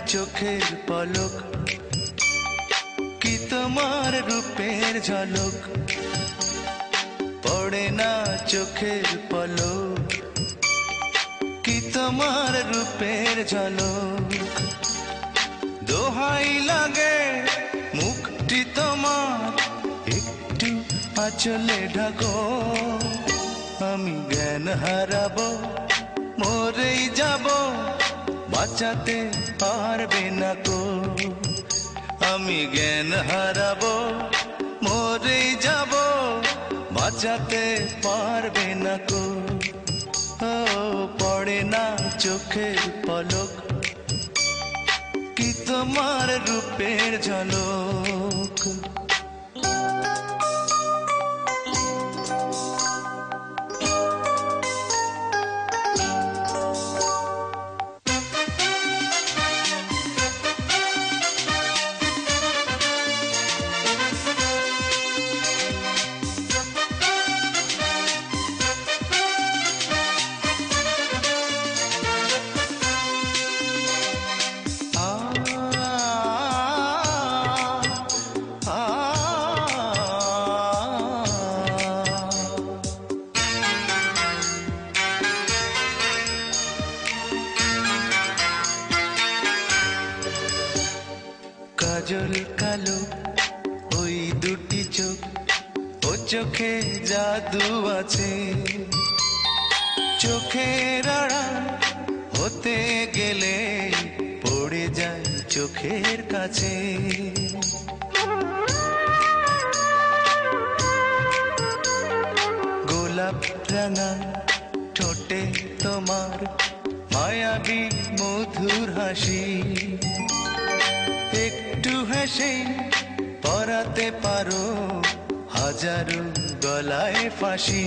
চোখের পলক, কি তোমার রূপের ঝলক, পড়ে না চোখের পলক, কি তোমার রূপের ঝলক। দোহাই লাগে মুখটি তোমার, একটু আঁচলে ঢাকো, আমি জ্ঞান হারাবো, মরেই যাব, বাঁচাতে পারবে না কো। আমি জ্ঞান হারাবো, মরেই যাব, বাঁচাতে পারবে না কো। ও পড়ে না চোখের পলক, কি তোমার রূপের ঝলক। কাজল কালো ওই দুটি চোখ, ও চোখে জাদু আছে, চোখের আড়াল হতে গেলে পড়ে যায় চোখের কাছে। গোলাপ রাঙা ঠোঁটে তোমার মায়াবী মধুর হাসি, একটু হেসে পরাতে পারো হাজারো গলায় ফাঁসি।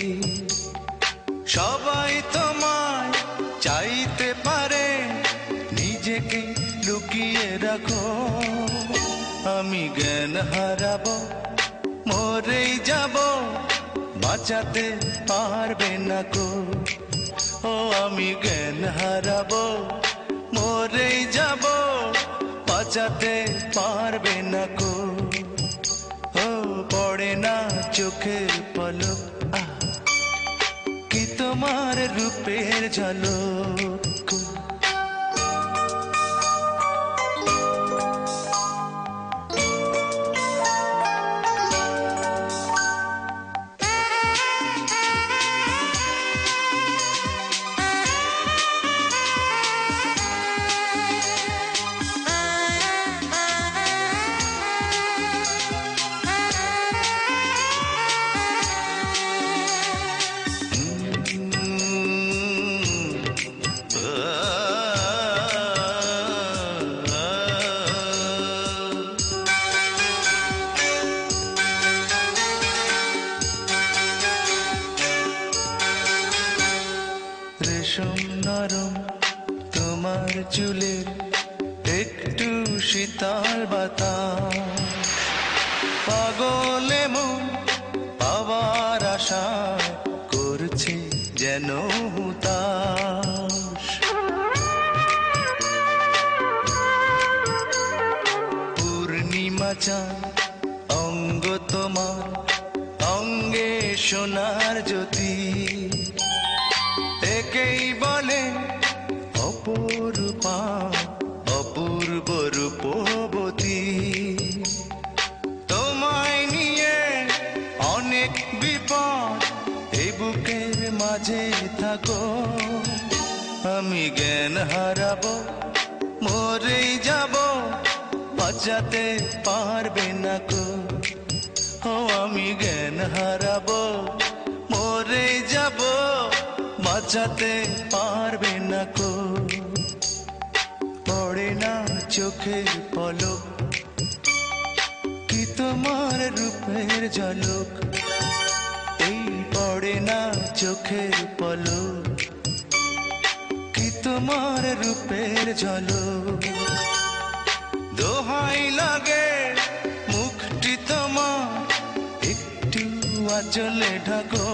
সবাই তোমায় চাইতে পারে, নিজেকে লুকিয়ে রাখো, আমি জ্ঞান হারাবো, মরেই যাব, বাঁচাতে পারবে না কো। ও আমি জ্ঞান হারাবো, মরেই যাব, বাঁচাতে পারবে না কো। ও পড়ে না চোখের পলক, কি তোমার রূপের ঝলক। রেশম নরম তোমার চুলের, একটু শীতল বাতাস, পাগলে মন পাওয়ার আশায় করছে যেন হুতাশ। পূর্ণিমা চাঁদ অঙ্গ তোমার, অঙ্গে সোনার জ্যোতি, একেই বলে অপরূপা অপূর্ব রূপবতী। তোমায় নিয়ে অনেক বিপদ, এই বুকের মাঝে থাকো, আমি জ্ঞান হারাবো, মরেই যাব, বাঁচাতে পারবে না কো। ও আমি জ্ঞান হারাবো, মরেই যাব, বাঁচাতে পারবে না কো। পড়ে না চোখের পলক, কি তোমার রূপের ঝলক, এই পড়ে না চোখের পলক, কি তোমার রূপের ঝলক। দোহাই লাগে মুখটি তোমার, একটু আঁচলে ঢাকো,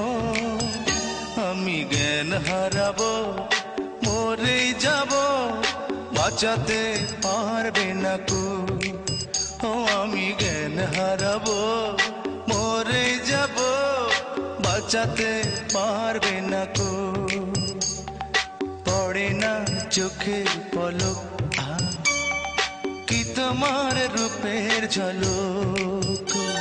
আমি জ্ঞান হারাবো, মরেই যাব, বাঁচাতে পারবে না কো। ও আমি জ্ঞান হারাবো, মরে যাব, বাঁচাতে পারবে না কো। পড়ে না চোখের পলক, কি তোমার রূপের ঝলক।